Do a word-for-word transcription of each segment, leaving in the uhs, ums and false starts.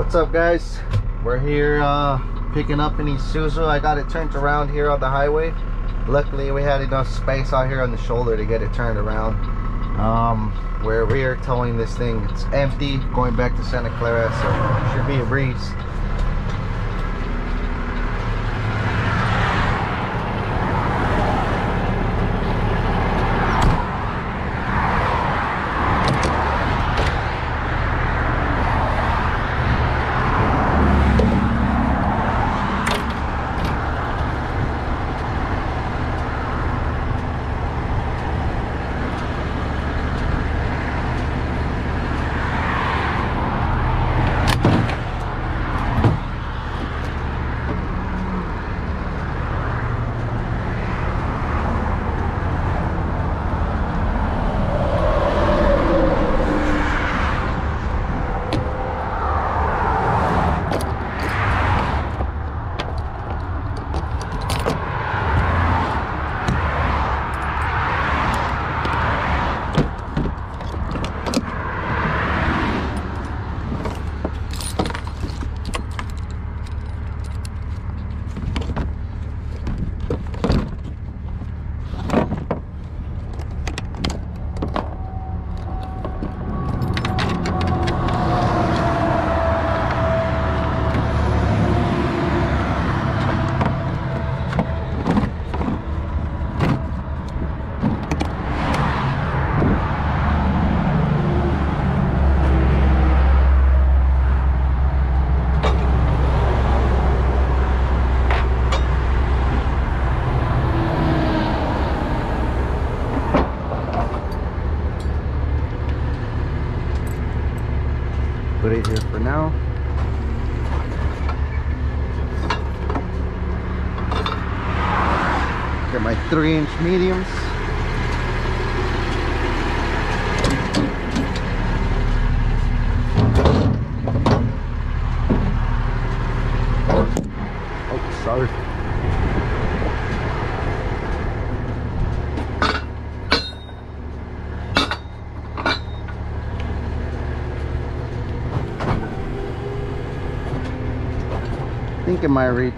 What's up, guys? We're here uh, picking up an Isuzu. I got it turned around here on the highway. Luckily we had enough space out here on the shoulder to get it turned around. Um, we're rear towing this thing. It's empty, going back to Santa Clara, so it should be a breeze. Put it here for now. Get my three inch mediums. Oh, sorry. I think it might reach.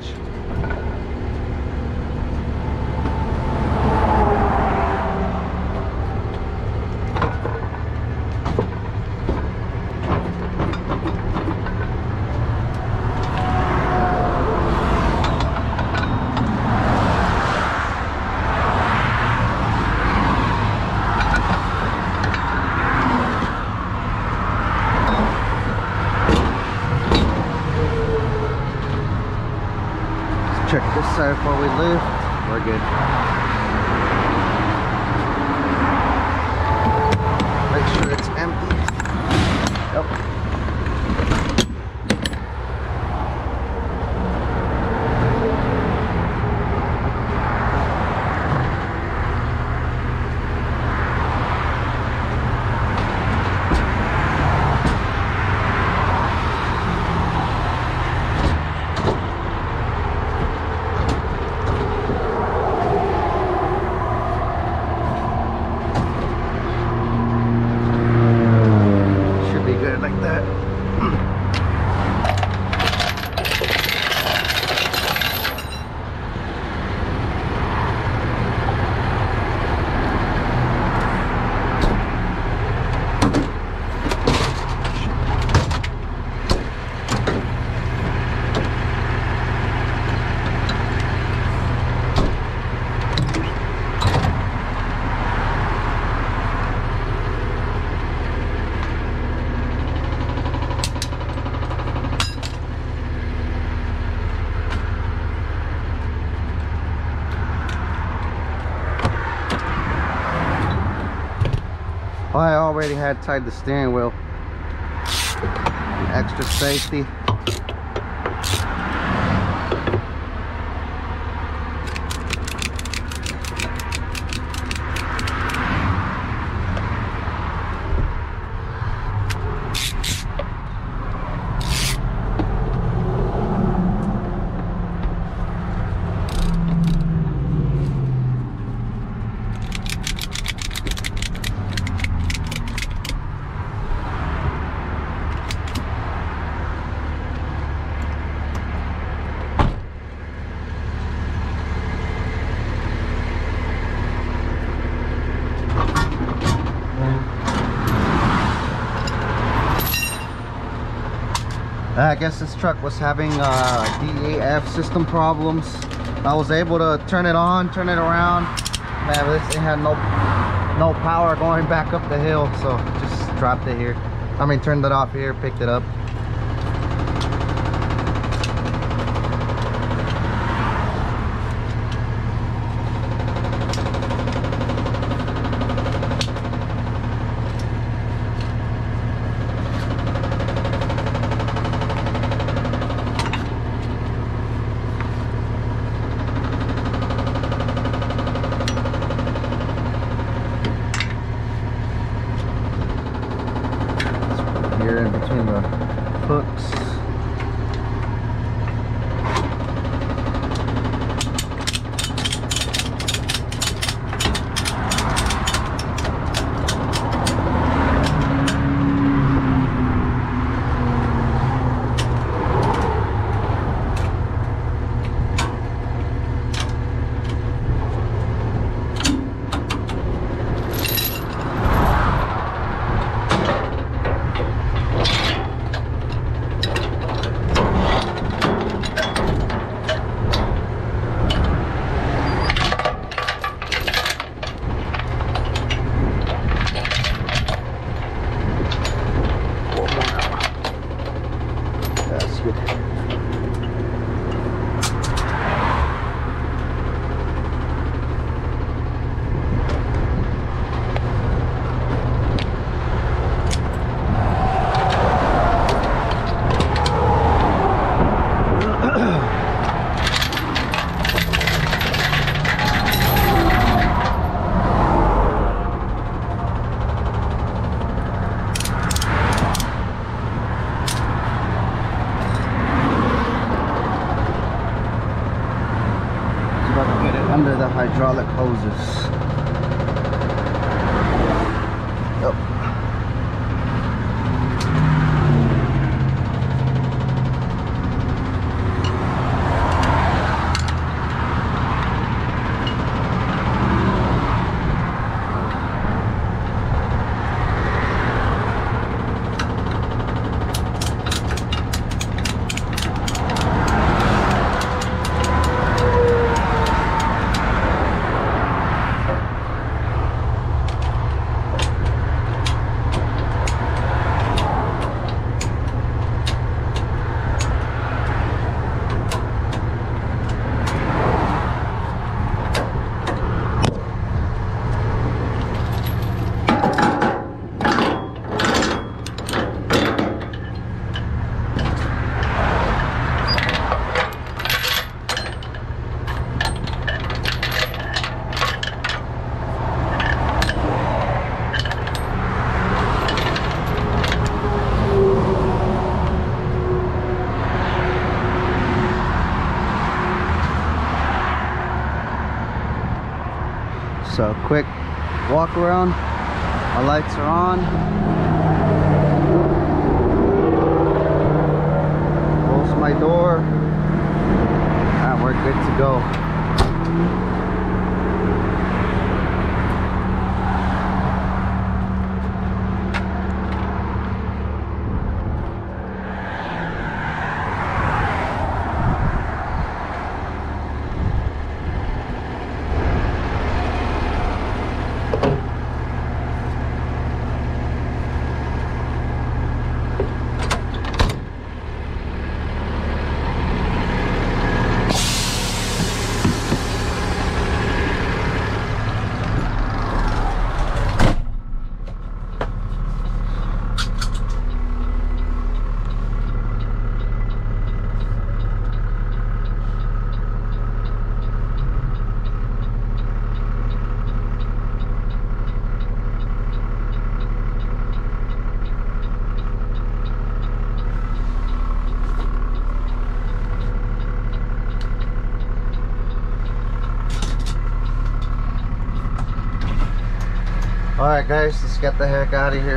Check this side before we lift. We're good. Make sure it's empty. Yep. Like that. Well, I already had tied the steering wheel. Extra safety. I guess this truck was having uh, D A F system problems. I was able to turn it on, turn it around. Man, this it had no no power going back up the hill, so just dropped it here. I mean, turned it off here, picked it up. Here in between the hooks. Under the hydraulic hoses. Yep. So quick walk around, our lights are on. Close my door, and we're good to go. Alright guys, let's get the heck out of here.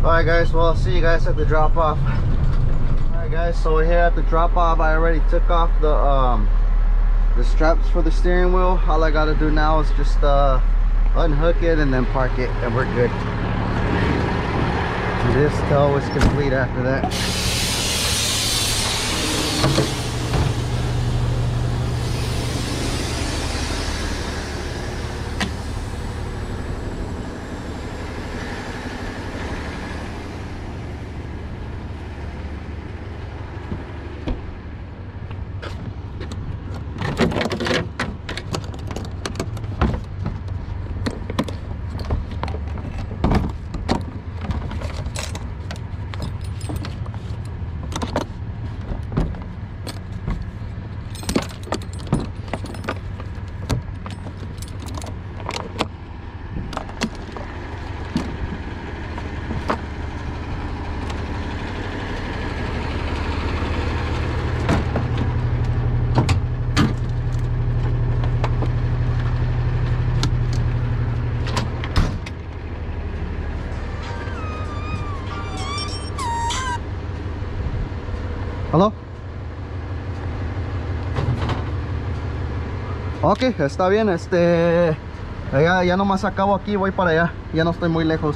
Alright guys, well I'll see you guys at the drop off. Alright guys, so we're here at the drop off. I already took off the um the straps for the steering wheel. All I gotta do now is just uh unhook it and then park it, and we're good. This tow is complete after that. ¿Aló? Ok, está bien, este... Ya, ya nomás acabo aquí, voy para allá. Ya no estoy muy lejos.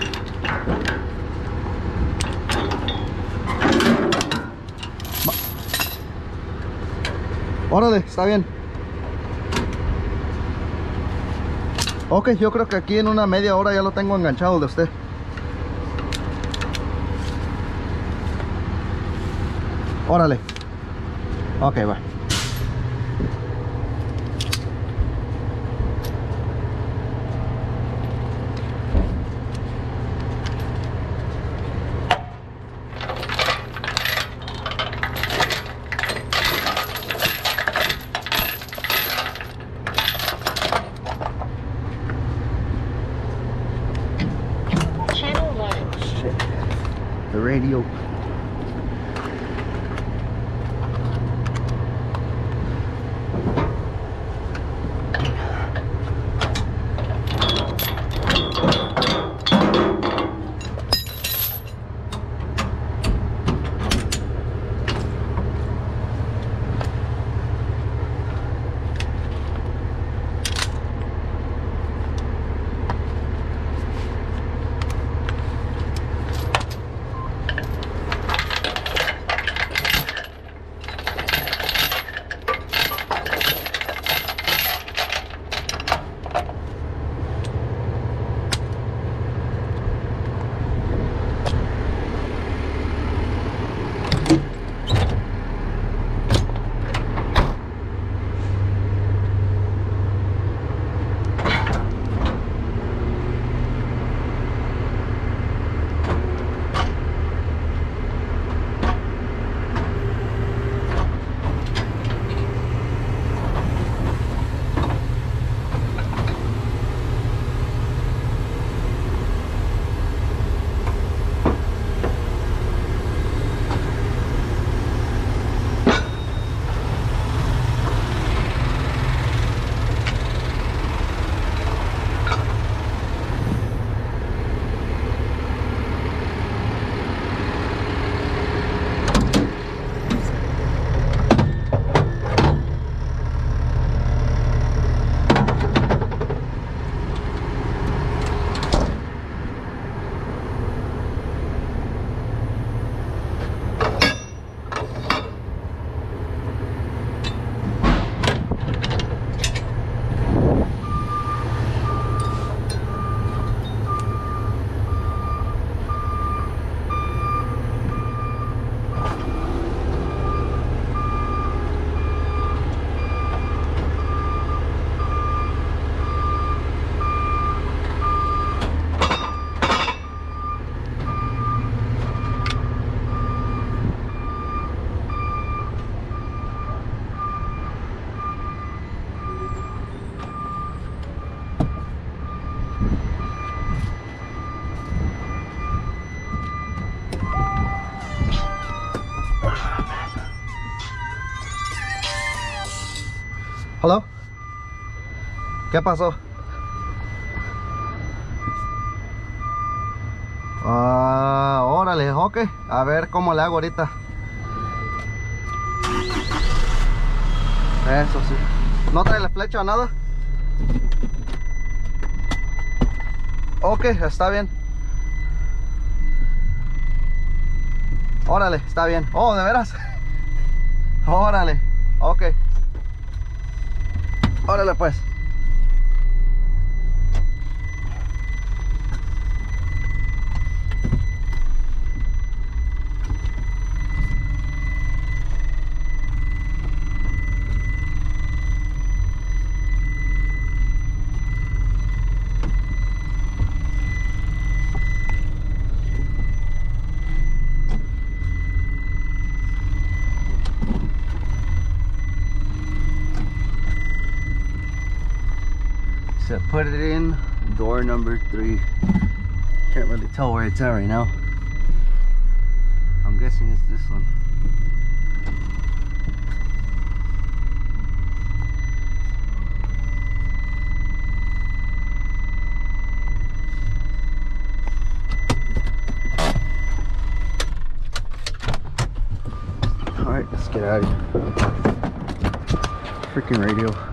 Va. Órale, está bien. Ok, yo creo que aquí en una media hora ya lo tengo enganchado de usted. Órale. Ok, va. Channel one. Shit. The radio. ¿Aló? ¿Qué pasó? Ah, órale, ok. A ver cómo le hago ahorita. Eso sí. ¿No trae la flecha o nada? Ok, está bien. Órale, está bien. Oh, ¿de veras? Órale, ok. Órale pues. So put it in door number three. Can't really tell where it's at right now. I'm guessing it's this one. All right, let's get out of here. Freaking radio.